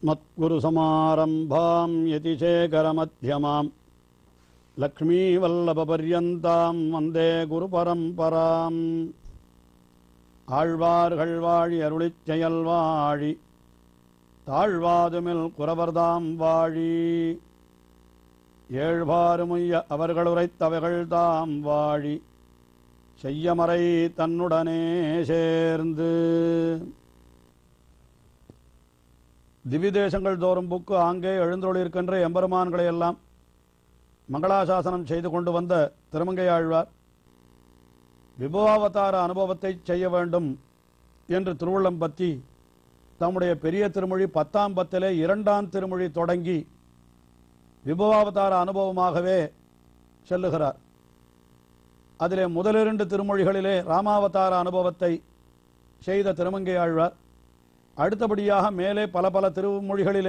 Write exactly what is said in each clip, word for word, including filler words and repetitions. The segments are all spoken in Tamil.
अस्मत्गुरुसमारम्भां यतिशेखरमध्यमां लक्ष्मीवल्लभपर्यन्तां वन्दे गुरुपरम्पराम् ஆழ்வார்கள் வாழி அருளிச் செயல் வாழி தாழ்வாதுமில் குறவர்தாம் வாழி ஏழ்வாறுமுய்ய அவர்கள் உரைத்தவைகள் தாம் வாழி செய்யமறை தன்னுடனே சேர்ந்து. திவ்யதேசங்கள் தோறும் புக்கு ஆங்கே எழுந்தொழிருக்கின்ற எம்பெருமான்களை எல்லாம் மங்களாசாசனம் செய்து கொண்டு வந்த திருமங்கையாழ்வார் விபவாவதார அனுபவத்தை செய்ய வேண்டும் என்று திருவுள்ளம் பற்றி தம்முடைய பெரிய திருமொழி பத்தாம் பத்திலே இரண்டாம் திருமொழி தொடங்கி விபவாவதார அனுபவமாகவே செல்லுகிறார். அதிலே முதலிரண்டு திருமொழிகளிலே ராமாவதார அனுபவத்தை செய்த திருமங்கையாழ்வார் அடுத்தபடியாக மேலே பல பல திருமொழிகளிலே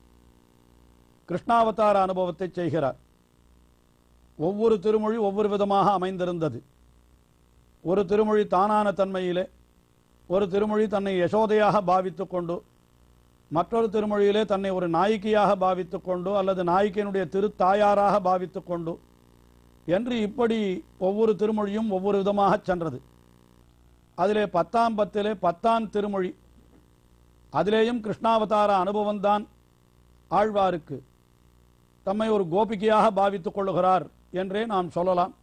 கிருஷ்ணாவதார அனுபவத்தை செய்கிறார். ஒவ்வொரு திருமொழி ஒவ்வொரு விதமாக அமைந்திருந்தது. ஒரு திருமொழி தானான தன்மையிலே, ஒரு திருமொழி தன்னை யசோதையாக பாவித்து கொண்டு, மற்றொரு திருமொழியிலே தன்னை ஒரு நாயிகையாக பாவித்து கொண்டு அல்லது நாயிகையினுடைய திருத்தாயாராக பாவித்து கொண்டு என்று இப்படி ஒவ்வொரு திருமொழியும் ஒவ்வொரு விதமாக சென்றது. அதிலே பத்தாம் பத்திலே பத்தாம் திருமொழி, அதிலேயும் கிருஷ்ணாவதார அனுபவம்தான் ஆழ்வாருக்கு. தம்மை ஒரு கோபிகையாக பாவித்துக் கொள்ளுகிறார் என்றே நாம் சொல்லலாம்.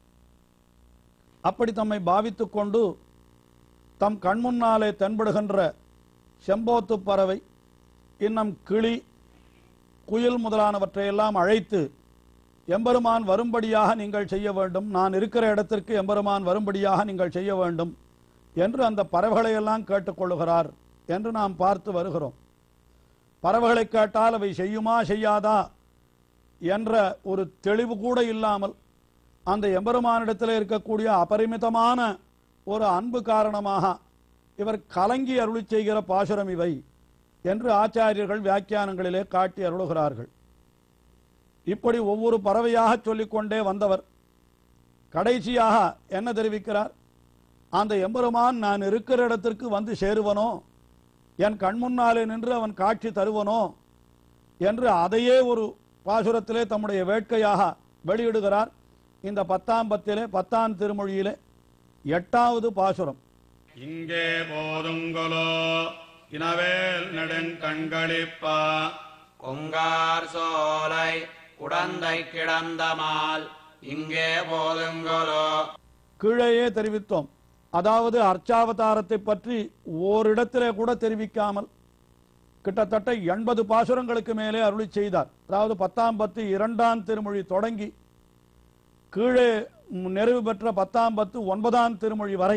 அப்படி தம்மை பாவித்துக் கொண்டு தம் கண்முன்னாலே தென்படுகின்ற செம்போத்து பறவை, இன்னும் கிளி, குயில் முதலானவற்றையெல்லாம் அழைத்து எம்பெருமான் வரும்படியாக நீங்கள் செய்ய வேண்டும், நான் இருக்கிற இடத்திற்கு எம்பெருமான் வரும்படியாக நீங்கள் செய்ய வேண்டும் என்று அந்த பறவைகளையெல்லாம் கேட்டுக்கொள்ளுகிறார் என்று நாம் பார்த்து வருகிறோம். பறவைகளை கேட்டால் அவை செய்யுமா செய்யாதா என்ற ஒரு தெளிவு கூட இல்லாமல் அந்த எம்பெருமானிடத்தில் இருக்கக்கூடிய அபரிமிதமான ஒரு அன்பு காரணமாக இவர் கலங்கி அருளி செய்கிற பாசுரம் இவை என்று ஆச்சாரியர்கள் வியாக்கியானங்களிலே காட்டி அருளுகிறார்கள். இப்படி ஒவ்வொரு பறவையாக சொல்லிக்கொண்டே வந்தவர் கடைசியாக என்ன தெரிவிக்கிறார்? அந்த எம்பெருமான் நான் இருக்கிற இடத்திற்கு வந்து சேருவனோ, என் கண்முன்னாலே நின்று அவன் காட்சி தருவனோ என்று அதையே ஒரு பாசுரத்திலே தம்முடைய வேட்கையாக வெளியிடுகிறார். இந்த பத்தாம் பத்திலே பத்தாம் திருமொழியிலே எட்டாவது பாசுரம். இங்கே போதுங்கொலோ இனவேல் நெடுங்கண்களிப்பா கொங்கார் சோலை குடந்தை கிடந்தமால் இங்கே போதுங்கொலோ. கீழேயே தெரிவித்தோம். அதாவது அர்ச்சாவதாரத்தை பற்றி ஓரிடத்திலே கூட தெரிவிக்காமல் கிட்டத்தட்ட எண்பது பாசுரங்களுக்கு மேலே அருளி செய்தார். அதாவது பத்தாம் பத்து இரண்டாம் திருமொழி தொடங்கி கீழே நிறைவு பெற்ற பத்தாம் பத்து ஒன்பதாம் திருமொழி வரை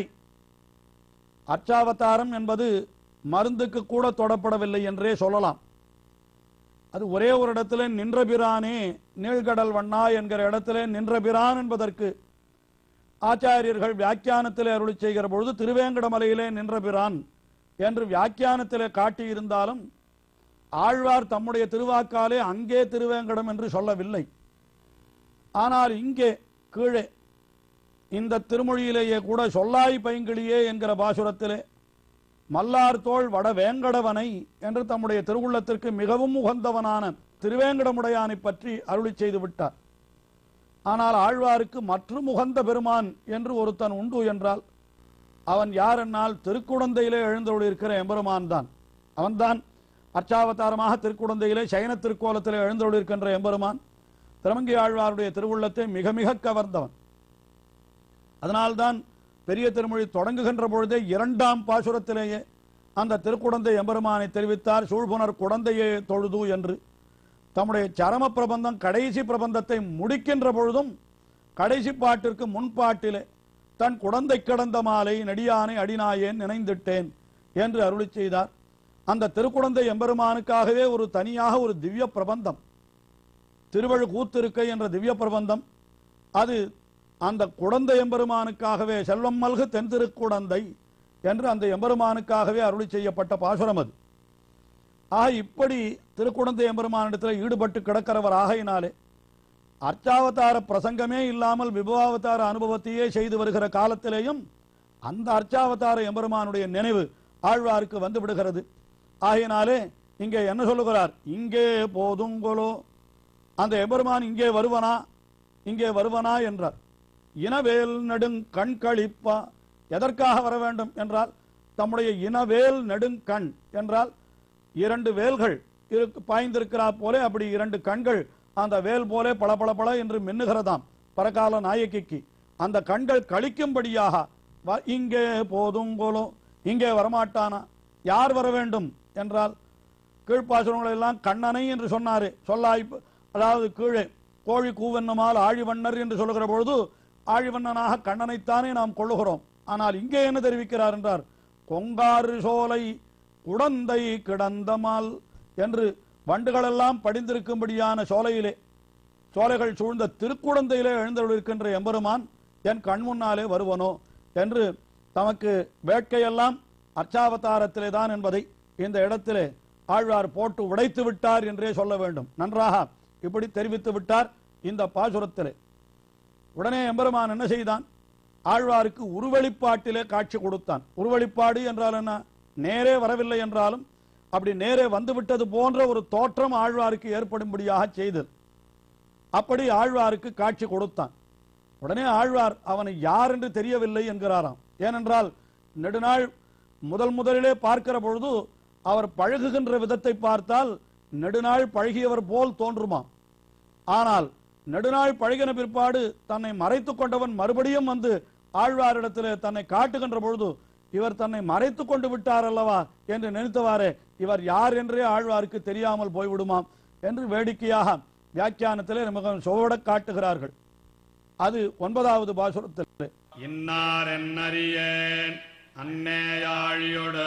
அர்ச்சாவதாரம் என்பது மருந்துக்கு கூட தொடப்படவில்லை என்றே சொல்லலாம். அது ஒரே ஒரு இடத்திலே நின்றபிரானே நீழ்கடல் வண்ணா என்கிற இடத்திலே நின்றபிரான் என்பதற்கு ஆச்சாரியர்கள் வியாக்கியானத்திலே அருளி செய்கிற பொழுது திருவேங்கடமலையிலே நின்றபிரான் என்று வியாக்கியானத்திலே காட்டியிருந்தாலும் ஆழ்வார் தம்முடைய திருவாக்காலே அங்கே திருவேங்கடம் என்று சொல்லவில்லை. ஆனால் இங்கே கீழே இந்த திருமொழியிலேயே கூட சொல்லாய் பைங்கிளியே என்கிற பாசுரத்திலே மல்லார் தோள் வட வேங்கடவனை என்று தம்முடைய திருவுள்ளத்திற்கு மிகவும் உகந்தவனான திருவேங்கடமுடையானை பற்றி அருளி செய்து விட்டார். ஆனால் ஆழ்வாருக்கு மற்றும் உகந்த பெருமான் என்று ஒருத்தன் உண்டு என்றால் அவன் யார் என்னால் திருக்குடந்தையிலே எழுந்தருளிருக்கிற எம்பெருமான் தான். அவன்தான் அர்ச்சாவதாரமாக திருக்குடந்தையிலே சயன திருக்கோலத்திலே எழுந்தருளிருக்கின்ற எம்பெருமான். திருமங்கை ஆழ்வாருடைய திருவுள்ளத்தை மிக மிக கவர்ந்தவன். அதனால்தான் பெரிய திருமொழி தொடங்குகின்ற பொழுதே இரண்டாம் பாசுரத்திலேயே அந்த திருக்குடந்தை எம்பெருமானை தெரிவித்தார். சூழ்புணர் குடந்தையே தொழுது என்று தம்முடைய சரம பிரபந்தம் கடைசி பிரபந்தத்தை முடிக்கின்ற பொழுதும் கடைசி பாட்டிற்கு முன்பாட்டிலே தன் குடந்தை கிடந்த மாலை நெடியானை அடிநாயேன் நினைந்திட்டேன் என்று அருளி செய்தார். அந்த திருக்குடந்தை எம்பெருமானுக்காகவே ஒரு தனியாக ஒரு திவ்ய பிரபந்தம், திருவழு கூத்திருக்கை என்ற திவ்ய பிரபந்தம், அது அந்த குடந்தை எம்பெருமானுக்காகவே செல்வம் மல்கு தென் திருக்குடந்தை என்று அந்த எம்பெருமானுக்காகவே அருளி செய்யப்பட்ட பாசுரம் அது. ஆக இப்படி திருக்குடந்தை எம்பெருமானிடத்தில் ஈடுபட்டு கிடக்கிறவர் ஆகையினாலே அர்ச்சாவதார பிரசங்கமே இல்லாமல் விபவாவதார அனுபவத்தையே செய்து வருகிற காலத்திலேயும் அந்த அர்ச்சாவதார எம்பெருமானுடைய நினைவு ஆழ்வாருக்கு வந்து விடுகிறது. ஆகையினாலே இங்கே என்ன சொல்லுகிறார்? இங்கே போதுங்கொலோ, அந்த எம்பெருமான் இங்கே வருவனா இங்கே வருவனா என்றார். இனவேல் நெடுங் கண்களிப்பா, எதற்காக வர வேண்டும் என்றால் தம்முடைய இனவேல் நெடுங்கண் என்றால் இரண்டு வேல்கள் பாய்ந்திருக்கிறா போலே, அப்படி இரண்டு கண்கள் அந்த வேல் போலே பல பல பல என்று மின்னுகிறதாம் பரகால நாயகிக்கு. அந்த கண்கள் கழிக்கும்படியாக இங்கே போதுங்கோலோ, இங்கே வரமாட்டானா? யார் வர வேண்டும் என்றால் கீழ்ப்பாசுரங்கள் எல்லாம் கண்ணனை என்று சொன்னாரு. சொல்லாய், அதாவது கீழே கோழி கூவென்னமால் ஆழிவண்ணர் என்று சொல்லுகிற பொழுது ஆழிவண்ணனாக கண்ணனைத்தானே நாம் கொள்ளுகிறோம். ஆனால் இங்கே என்ன தெரிவிக்கிறார் என்றார், கொங்காறு சோலை குடந்தை கிடந்தமால் என்று வண்டுகளெல்லாம் படிந்திருக்கும்படியான சோலையிலே, சோலைகள் சூழ்ந்த திருக்குடந்தையிலே எழுந்தருளிருக்கின்ற எம்பெருமான் என் கண் முன்னாலே வருவனோ என்று தமக்கு வேட்கையெல்லாம் அர்ச்சாவதாரத்திலே தான் என்பதை இந்த இடத்திலே ஆழ்வார் போட்டு உடைத்து விட்டார் என்றே சொல்ல வேண்டும். நன்றாக இப்படி தெரிவித்து விட்டார் இந்த பாசுரத்திலே. உடனே எம்பெருமான் என்ன செய்தான்? ஆழ்வாருக்கு உருவெளிப்பாட்டிலே காட்சி கொடுத்தான். உருவெளிப்பாடு என்றால் என்ன? நேரே வரவில்லை என்றாலும் அப்படி நேரே வந்துவிட்டது போன்ற ஒரு தோற்றம் ஆழ்வாருக்கு ஏற்படும்படியாக செய்தது. அப்படி ஆழ்வாருக்கு காட்சி கொடுத்தான். உடனே ஆழ்வார் அவனை யார் என்று தெரியவில்லை என்கிறாராம். ஏனென்றால் நெடுநாள் முதல் முதலிலே பார்க்கிற பொழுது அவர் பழகுகின்ற விதத்தை பார்த்தால் நெடுநாள் பழகியவர் போல் தோன்றுமாம். ஆனால் நெடுநாள் பழகின பிற்பாடு தன்னை மறைத்துக் கொண்டவன் மறுபடியும் வந்து ஆழ்வாரிடத்திலே தன்னை காட்டுகின்ற பொழுது இவர் தன்னை மறைத்துக் கொண்டு விட்டார் அல்லவா என்று நினைத்தவாறே இவர் யார் என்றே ஆழ்வாருக்கு தெரியாமல் போய்விடுமாம் என்று வேடிக்கையாக வியாக்கியானத்திலே நமக்கு சுவட காட்டுகிறார்கள். அது ஒன்பதாவது பாசுரத்தில் இன்னார் என்னறியேன் அன்னேயாழியோடு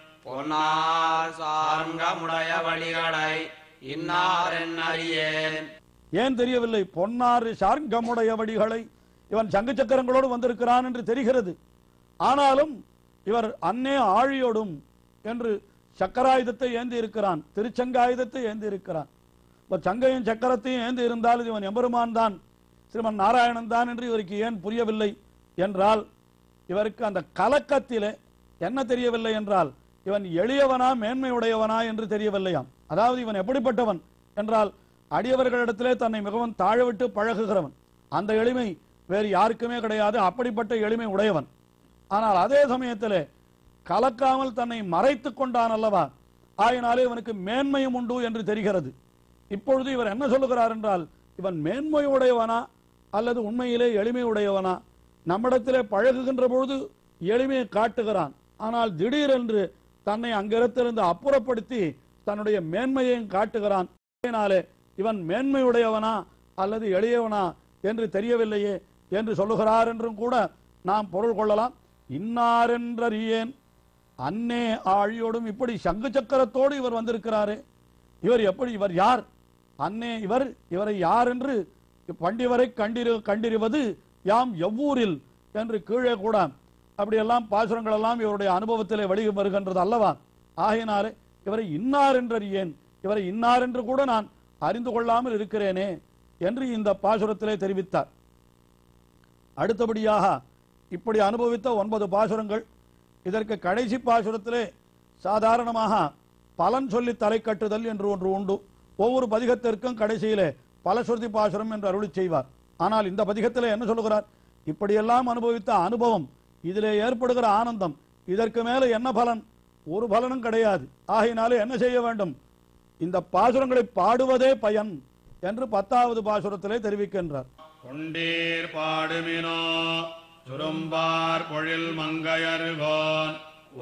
பொன்னார் சார்ங்கமுடைய வழிகளை இன்னார் என்னறியேன். ஏன் தெரியவில்லை? பொன்னாறு சார்ங்கமுடைய வடிகளை, இவன் சங்கு சக்கரங்களோடு வந்திருக்கிறான் என்று தெரிகிறது. ஆனாலும் இவர் அன்னே ஆழியோடும் என்று சக்கராயுதத்தை ஏந்தி இருக்கிறான், திருச்சங்காயுதத்தை ஏந்தி இருக்கிறான். சங்கையும் சக்கரத்தையும் ஏந்தி இருந்தால் இவன் எம்பெருமான் தான், ஸ்ரீமன் நாராயணன் தான் என்று இவருக்கு ஏன் புரியவில்லை என்றால், இவருக்கு அந்த கலக்கத்திலே என்ன தெரியவில்லை என்றால் இவன் எளியவனா மேன்மை உடையவனா என்று தெரியவில்லையாம். அதாவது இவன் எப்படிப்பட்டவன் என்றால் அடியவர்களிடத்திலே தன்னை மிகவும் தாழவிட்டு பழகுகிறவன். அந்த எளிமை வேறு யாருக்குமே கிடையாது, அப்படிப்பட்ட எளிமை உடையவன். ஆனால் அதே சமயத்திலே கலக்காமல் தன்னை மறைத்துக் கொண்டான் அல்லவா, ஆயினாலே இவனுக்கு மேன்மையும் உண்டு என்று தெரிகிறது. இப்பொழுது இவர் என்ன சொல்லுகிறார் என்றால், இவன் மேன்மை உடையவனா அல்லது உண்மையிலே எளிமை உடையவனா? நம்மிடத்திலே பழகுகின்ற பொழுது எளிமையை காட்டுகிறான், ஆனால் திடீரென்று தன்னை அங்கிடத்திலிருந்து அப்புறப்படுத்தி தன்னுடைய மேன்மையையும் காட்டுகிறான். அதனாலே இவன் மேன்மையுடையவனா அல்லது எளியவனா என்று தெரியவில்லையே என்று சொல்லுகிறார் என்றும் கூட நாம் பொருள் கொள்ளலாம். இன்னாரென்றறியேன் அன்னே ஆழியோடும், இப்படி சங்கு சக்கரத்தோடு இவர் வந்திருக்கிறாரே, இவர் எப்படி, இவர் யார்? அன்னே இவர், இவரை யார் என்று பண்டிவரை கண்டிரு கண்டிருவது யாம் எவ்வூரில் என்று கீழே கூட அப்படியெல்லாம் பாசுரங்கள் எல்லாம் இவருடைய அனுபவத்திலே வெளியே வருகின்றது அல்லவா. ஆகையினாலே இவரை இன்னார் என்றறியேன், இவரை இன்னார் என்று கூட நான் அறிந்து கொள்ளாமல் இருக்கிறேனே என்று இந்த பாசுரத்திலே தெரிவித்தார். அடுத்தபடியாக இப்படி அனுபவித்த ஒன்பது பாசுரங்கள். இதற்கு கடைசி பாசுரத்திலே சாதாரணமாக பலன் சொல்லி தலை கட்டுதல் என்று ஒன்று உண்டு. ஒவ்வொரு பதிகத்திற்கும் கடைசியிலே பலஸ்ருதி பாசுரம் என்று அருளி செய்வார். ஆனால் இந்த பதிகத்திலே என்ன சொல்லுகிறார்? இப்படியெல்லாம் அனுபவித்த அனுபவம், இதிலே ஏற்படுகிற ஆனந்தம், இதற்கு மேல என்ன பலன்? ஒரு பலனும் கிடையாது. ஆகையினாலே என்ன செய்ய வேண்டும்? இந்த பாசுரங்களை பாடுவதே பயன் என்று பத்தாவது பாசுரத்திலே தெரிவிக்கின்றார். கொண்டீர் பாடுமினோ சுரும்பார் பொழில் மங்கையர்கோன்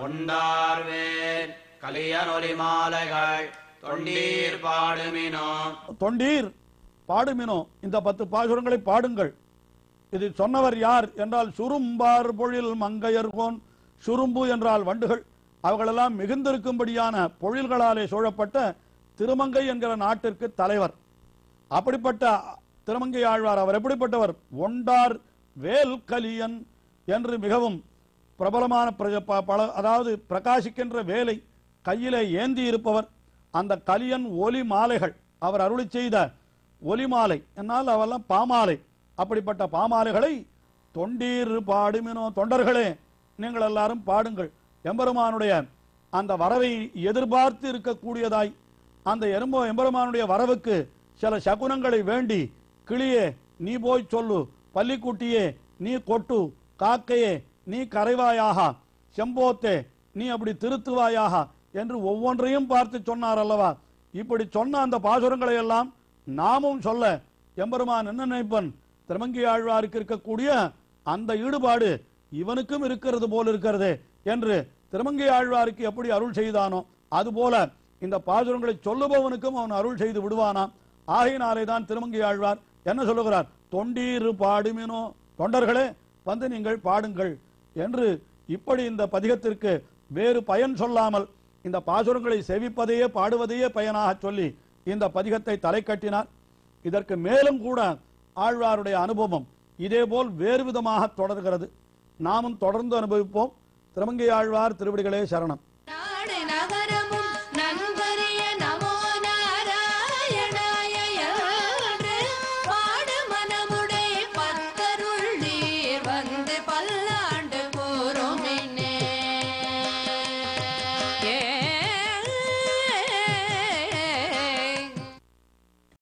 ஒண்டார்வேன் கலியனொலி மாலைகள் தொண்டீர் பாடுமினோ. தொண்டீர் பாடுமினோ, இந்த பத்து பாசுரங்களை பாடுங்கள். இது சொன்னவர் யார் என்றால் சுரும்பார் பொழில் மங்கையர்கோன். சுரும்பு என்றால் வண்டுகள், அவர்களெல்லாம் மிகுந்திருக்கும்படியான பொழில்களாலே சூழப்பட்ட திருமங்கை என்கிற நாட்டிற்கு தலைவர். அப்படிப்பட்ட திருமங்கை ஆழ்வார் அவர் எப்படிப்பட்டவர்? ஒண்டார் வேல் கலியன் என்று மிகவும் பிரபலமான, அதாவது பிரகாசிக்கின்ற வேலை கையிலே ஏந்தி இருப்பவர். அந்த கலியன் ஒலி மாலைகள், அவர் அருளி செய்த ஒலி மாலை என்னால் அவெல்லாம் பாமாலை, அப்படிப்பட்ட பாமாலைகளை தொண்டீர் பாடுமினோ, தொண்டர்களே நீங்கள் எல்லாரும் பாடுங்கள். எம்பெருமானுடைய அந்த வரவை எதிர்பார்த்து இருக்கக்கூடியதாய் அந்த எறும்போ எம்பெருமானுடைய வரவுக்கு சில சகுனங்களை வேண்டி, கிளியே நீ போய் சொல்லு, பள்ளிக்குட்டியே நீ கொட்டு, காக்கையே நீ கரைவாயாக, செம்போத்தே நீ அப்படி திருத்துவாயாக என்று ஒவ்வொன்றையும் பார்த்து சொன்னார் அல்லவா? இப்படி சொன்ன அந்த பாசுரங்களை எல்லாம் நாமும் சொல்ல எம்பெருமான் என்ன நினைப்பன், திருமங்கை ஆழ்வாருக்கு இருக்கக்கூடிய அந்த ஈடுபாடு இவனுக்கும் இருக்கிறது போல் இருக்கிறது என்று திருமங்கை ஆழ்வாருக்கு எப்படி அருள் செய்தானோ அதுபோல இந்த பாசுரங்களை சொல்லுபவனுக்கும் அவன் அருள் செய்து விடுவானாம். ஆகையினாலே தான் திருமங்கை ஆழ்வார் என்ன சொல்லுகிறார், தொண்டீரு பாடுமினோ, தொண்டர்களே வந்து நீங்கள் பாடுங்கள் என்று இப்படி இந்த பதிகத்திற்கு வேறு பயன் சொல்லாமல் இந்த பாசுரங்களை செவிப்பதையே பாடுவதையே பயனாக சொல்லி இந்த பதிகத்தை தலை கட்டினார். இதற்கு மேலும் கூட ஆழ்வாருடைய அனுபவம் இதேபோல் வேறு விதமாக தொடர்கிறது. நாமும் தொடர்ந்து அனுபவிப்போம். திருமங்கை ஆழ்வார் திருவடிகளே சரணம்.